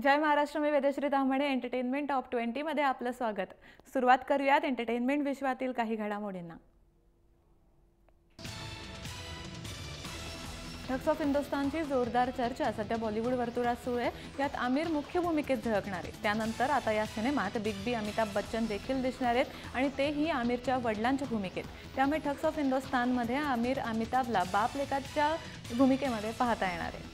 जय महाराष्ट्र में Vedashree Tambane entertainment top 20 मध्ये आपलं स्वागत। सुरुवात करूयात एंटरटेनमेंट विश्वातील काही घडामोडींना। ठग्स ऑफ हिंदुस्तानची जोरदार चर्चा सध्या बॉलिवूड वर्तुळात सुरू आहे। यात आमिर मुख्य भूमिकेत झळकणार आहे। त्यानंतर आता या सिनेमात बिग बी अमिताभ बच्चन देखील दिसणार आहेत आणि तेही आमिरच्या वडिलांच्या भूमिकेत। त्यामुळे ठग्स ऑफ हिंदुस्तानमध्ये आमिर अमिताभला बाप लेकाच्या भूमिकेमध्ये पाहता येणार आहे।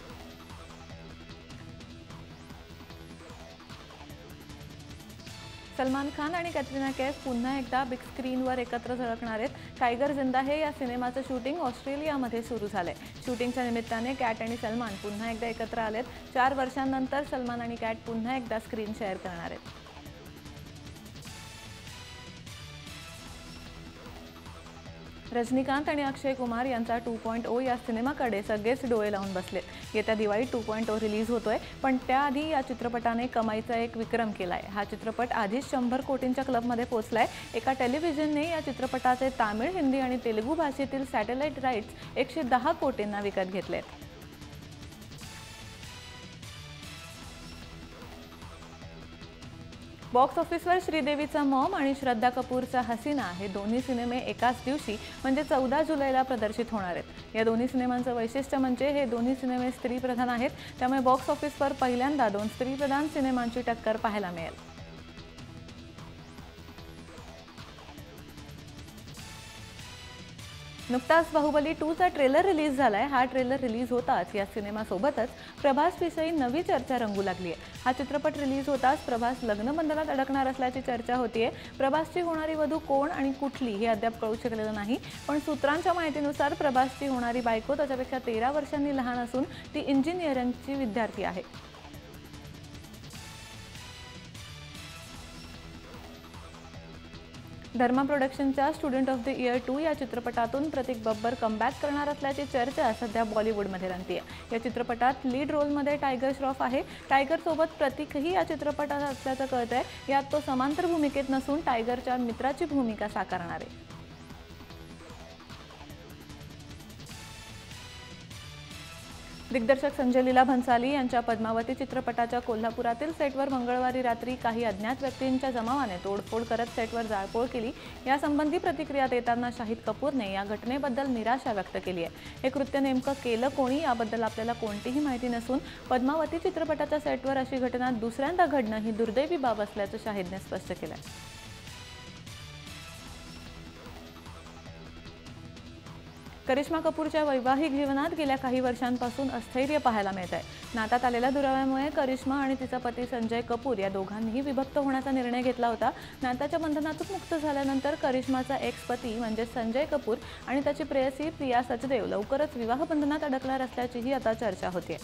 सलमान खान आणि कॅटरीना कैफ पुन्हा एकदा बिग स्क्रीनवर एकत्र झळकणार आहेत। टायगर जिंदा है या सिनेमाचं शूटिंग ऑस्ट्रेलियामध्ये सुरू झालंय। शूटिंगच्या निमित्ताने कॅट आणि सलमान पुन्हा एकदा एकत्र आलेत। 4 वर्षांनंतर सलमान आणि कॅट पुन्हा एकदा स्क्रीन शेअर करणार आहेत। रजनीकांत आणि अक्षय कुमार यांचा 2.0 या सिनेमाकडे सगळेच डोळे लावून बसले। येत्या दिवाळीत 2.0 रिलीज होतोय, पण त्याआधी या चित्रपटाने कमाईचा एक विक्रम केलाय। हा चित्रपट आधीच 100 कोटींच्या क्लबमध्ये पोहोचलाय। एका टेलिव्हिजनने या चित्रपटाचे तामिळ, हिंदी आणि तेलुगू भाषेतील सॅटेलाइट राईट्स 110 कोटींना विकत घेतलेत। बॉक्स ऑफिसवर श्रीदेवीचा मॉम आणि श्रद्धा कपूरचा हसीना हे दोन्ही सिनेमे एकाच दिवशी म्हणजे 14 जुलैला प्रदर्शित होणार आहेत। या दोन्ही सिनेमांचं वैशिष्ट्य म्हणजे हे दोन्ही सिनेमे स्त्रीप्रधान आहेत, त्यामुळे बॉक्स ऑफिसवर पहिल्यांदा 2 स्त्रीप्रधान सिनेमांची टक्कर पाहायला मिळेल। नुकताच बाहुबली 2चा ट्रेलर रिलीज झालाय। हा ट्रेलर रिलीज होताच या सिनेमासोबतच प्रभासविषयी नवी चर्चा रंगू लागली आहे। हा चित्रपट रिलीज होताच प्रभास लग्नबंधनात अडकणार असल्याची चर्चा होतीये। प्रभासची होणारी वधू कोण आणि कुठली हे अद्याप कळू शकलेलं नाही, पण सूत्रांच्या माहितीनुसार प्रभासची होणारी बायको त्याच्यापेक्षा 13 वर्षांनी लहान असून ती इंजिनिअरिंगची विद्यार्थी आहे। धर्मा प्रोडक्शनच्या स्टुडंट ऑफ द इयर 2 या चित्रपटातून प्रतीक बब्बर कमबॅक करणार असल्याची चर्चा सध्या बॉलिवूडमध्ये रंगतेय। या चित्रपटात लीड रोलमध्ये टायगर श्रॉफ आहे। टायगर सोबत प्रतीकही या चित्रपटात असल्याचं कळतंय। यात तो समांतर भूमिकेत नसून टायगरच्या मित्राची भूमिका साकारणार आहे। दिग्दर्शक संजय लीला भंसाली यांच्या पद्मावती चित्रपटाच्या कोल्हापुरातील सेटवर मंगळवारी रात्री काही अज्ञात व्यक्तींच्या जमावाने तोडफोड करत सेटवर जाळपोळ केली। यासंबंधी प्रतिक्रिया देताना शाहिद कपूरने या घटनेबद्दल निराशा व्यक्त केली आहे। हे कृत्य नेमकं केलं कोणी याबद्दल आपल्याला कोणतीही माहिती नसून पद्मावती चित्रपटाच्या सेटवर अशी घटना दुसऱ्यांदा घडणं ही दुर्दैवी बाब असल्याचं शाहिदने स्पष्ट केलं आहे। करिश्मा कपूरच्या वैवाहिक जीवनात गेल्या काही वर्षांपासून अस्थैर्य पाहायला मिळत आहे। नात्यात आलेल्या दुराव्यामुळे करिश्मा आणि तिचा पती संजय कपूर या दोघांनीही विभक्त होण्याचा निर्णय घेतला होता। नात्याच्या बंधनातून मुक्त झाल्यानंतर करिश्माचा एक्स पती म्हणजे संजय कपूर आणि त्याची प्रेयसी प्रिया सचदेव लवकरच विवाह बंधनात अडकणार असल्याचीही आता चर्चा होतीये।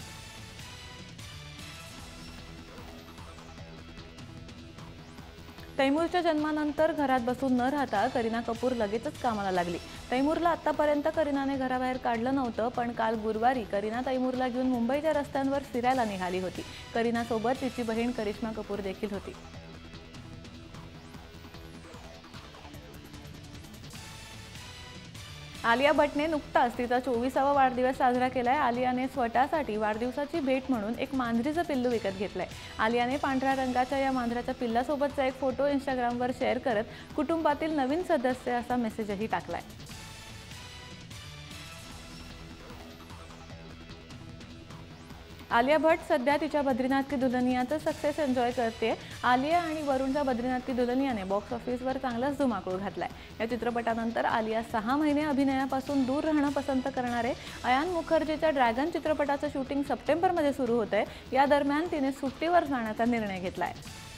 तैमूरच्या जन्मानंतर घरात बसून न राहता करीना कपूर लगेचच कामाला लागली। तैमूरला आतापर्यंत करीनाने घराबाहेर काढलं नव्हतं, पण काल गुरुवारी करीना तैमूरला घेऊन मुंबईच्या रस्त्यांवर फिरायला निघाली होती। करीनासोबत तिची बहीण करिश्मा कपूर देखील होती। आलिया भट्टने नुकताच तिचा 24वा वाढदिवस साजरा केलाय। आलियाने स्वतःसाठी वाढदिवसाची भेट म्हणून एक मांजरीचं पिल्लू विकत घेतलंय। आलियाने पांढऱ्या रंगाच्या या मांजराच्या पिल्लासोबतचा एक फोटो इंस्टाग्रामवर शेअर करत कुटुंबातील नवीन सदस्य असा मेसेजही टाकलाय। आलिया भट्ट सध्या तिच्या बद्रीनाथ की दुल्हनियाचं सक्सेस एन्जॉय करते। आलिया आणि वरुणच्या बद्रीनाथ की दुल्हनियाने बॉक्स ऑफिसवर चांगलाच धुमाकूळ घातलाय। या चित्रपटानंतर आलिया 6 महिने अभिनयापासून दूर राहणं पसंत करणार आहे। अयान मुखर्जीच्या ड्रॅगन चित्रपटाचं शूटिंग सप्टेंबरमध्ये सुरू होतंय। या दरम्यान तिने सुट्टीवर जाण्याचा निर्णय घेतलाय।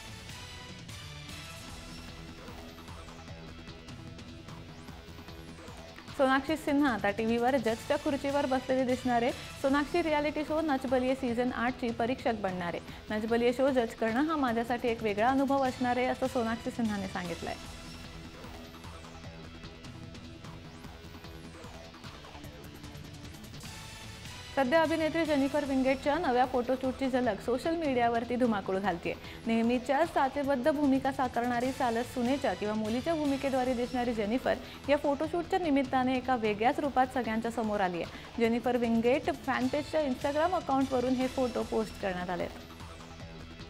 सोनाक्षी सिन्हा आता टीव्हीवर जजच्या खुर्चीवर बसलेली दिसणार आहे। सोनाक्षी रियालिटी शो नच बलिये सीझन 8ची परीक्षक बनणार आहे। नच बलिये शो जज करणं हा माझ्यासाठी एक वेगळा अनुभव असणार आहे असं सोनाक्षी सिन्हाने सांगितलंय। सध्या अभिनेत्री जेनिफर विंगेटच्या नव्या फोटोशूटची झलक सोशल मीडियावरती धुमाकूळ घालतेय। नेहमीच्या साचेबद्ध भूमिका साकारणारी सालस सुनेच्या किंवा मुलीच्या भूमिकेद्वारे दिसणारी जेनिफर या फोटोशूटच्या निमित्ताने एका वेगळ्याच रूपात सगळ्यांच्या समोर आली आहे। जेनिफर विंगेट फॅन पेजच्या इंस्टाग्राम अकाउंटवरून हे फोटो पोस्ट करण्यात आले आहेत।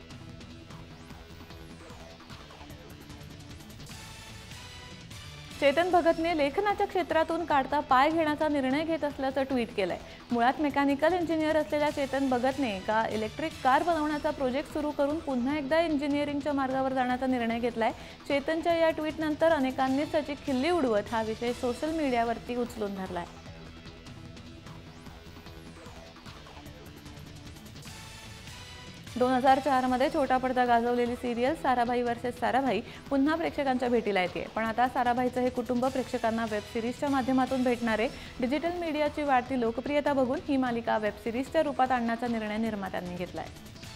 चेतन भगतने लेखनाच्या क्षेत्रातून काढता पाय घेण्याचा निर्णय घेत असल्याचं ट्विट केलंय। मुळात मेकॅनिकल इंजिनियर असलेल्या चेतन भगतने एका इलेक्ट्रिक कार बनवण्याचा प्रोजेक्ट सुरू करून पुन्हा एकदा इंजिनिअरिंगच्या मार्गावर जाण्याचा निर्णय घेतलाय। चेतनच्या या ट्विटनंतर अनेकांनी त्याची खिल्ली उडवत हा विषय सोशल मीडियावरती उचलून धरलाय। 2004 मध्ये छोटा पडदा गाजवलेली सिरियल साराभाई वर्सेस साराभाई पुन्हा प्रेक्षकांच्या भेटीला येते। पण आता साराभाईचं हे कुटुंब प्रेक्षकांना वेब सिरीजच्या माध्यमातून भेटणारे डिजिटल मीडियाची वाढती लोकप्रियता बघून ही मालिका वेब सिरीजच्या रूपात आणण्याचा निर्णय निर्मात्यांनी घेतलाय।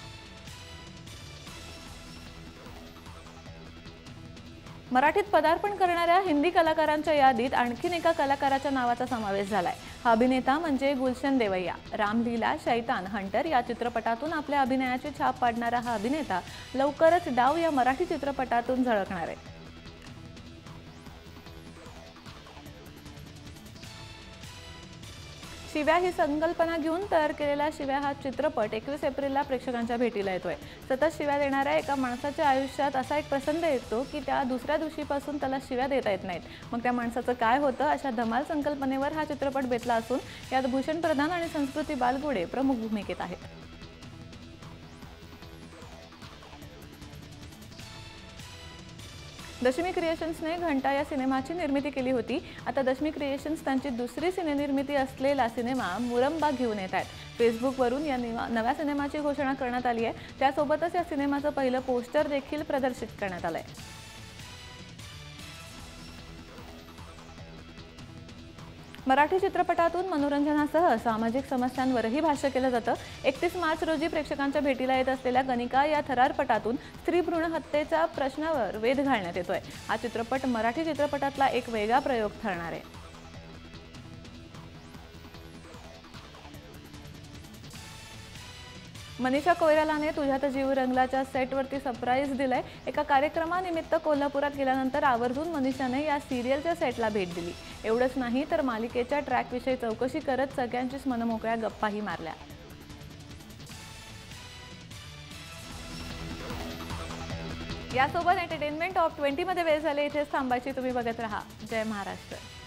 मराठीत पदार्पण करणाऱ्या हिंदी कलाकारांच्या यादीत आणखीन एका कलाकाराच्या नावाचा समावेश झालाय। हा अभिनेता म्हणजे गुलशन देवैया। रामलीला, शैतान, हंटर या चित्रपटातून आपल्या अभिनयाची छाप पाडणारा हा अभिनेता लवकरच डाव या मराठी चित्रपटातून झळकणार आहे। शिव्या ही संकल्पना घेऊन तयार केलेला शिव्या हा चित्रपट 21 एप्रिलला प्रेक्षकांच्या भेटीला येतोय। सतत शिव्या देणाऱ्या एका माणसाच्या आयुष्यात असा एक प्रसंग येतो की त्या दुसऱ्या दिवशीपासून त्याला शिव्या देता येत नाहीत। मग त्या माणसाचं काय होतं अशा धमाल संकल्पनेवर हा चित्रपट बेतला असून यात भूषण प्रधान आणि संस्कृती बालगुडे प्रमुख भूमिकेत आहेत। दशमी क्रिएशन्सने घंटा या सिनेमाची निर्मिती केली होती। आता दशमी क्रिएशन्स त्यांची दुसरी सिनेनिर्मिती असलेला सिनेमा मुरंबा घेऊन येत आहेत। फेसबुकवरून या नव्या सिनेमाची घोषणा करण्यात आली आहे। त्यासोबतच या सिनेमाचं पहिलं पोस्टर देखील प्रदर्शित करण्यात आलंय। मराठी चित्रपटातून मनोरंजनासह सामाजिक समस्यांवरही भाष्य केलं जातं। 31 मार्च रोजी प्रेक्षकांच्या भेटीला येत असलेल्या गणिका या थरारपटातून स्त्री भ्रूण हत्येच्या प्रश्नावर वेध घालण्यात येतोय। हा चित्रपट मराठी चित्रपटातला एक वेगळा प्रयोग ठरणार आहे। मनीषा कोइरालाने तुझ्यात जीव रंगलाच्या सेटवरती सरप्राईज दिलंय। एका कार्यक्रमानिमित्त कोल्हापुरात गेल्यानंतर आवर्जून मनीषाने या सिरियलच्या सेटला भेट दिली। एवढंच नाही तर मालिकेच्या ट्रॅकविषयी चौकशी करत सगळ्यांचीच मनमोकळ्या गप्पाही मारल्या। यासोबत एंटरटेनमेंट टॉप 20 मध्ये वेळ झाले। इथेच थांबायची। तुम्ही बघत रहा जय महाराष्ट्र।